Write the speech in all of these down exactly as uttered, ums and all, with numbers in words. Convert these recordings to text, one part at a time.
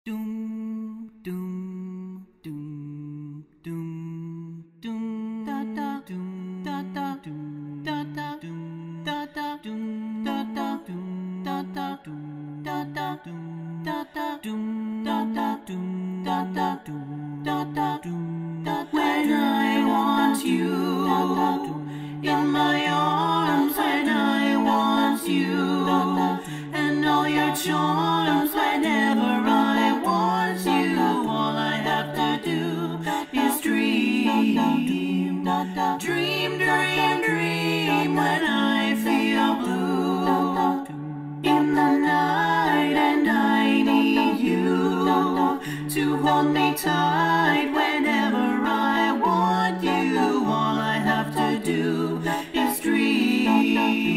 Doom, doom, doom, doom, doom, da da, doom, da da, doom, da da, doom, da da, doom, da da, doom, da da, doom, da da, doom, da da, doom, da da, doom, da da, doom, da da, doom, da da. When I want you in my arms, when I want you and all your charms, whenever I want you, all I have to do is dream, dream, dream, dream. When I feel blue in the night and I need you to hold me tight. Whenever I want you, all I have to do is dream.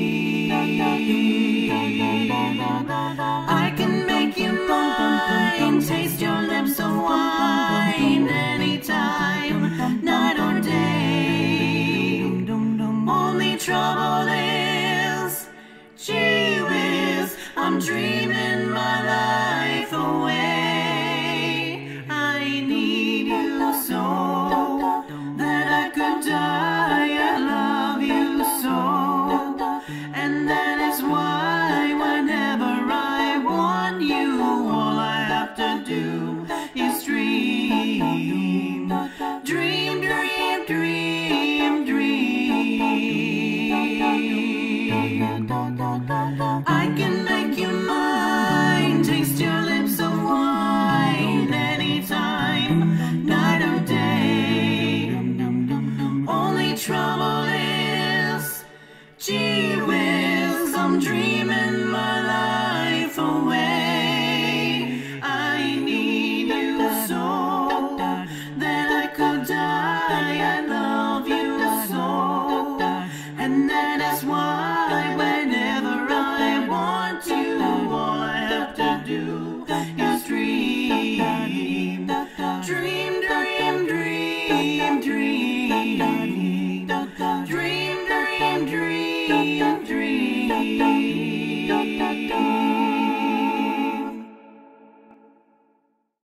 I can make you mine, taste your lips of wine anytime, night or day. Only trouble is, gee whiz, I'm dreaming.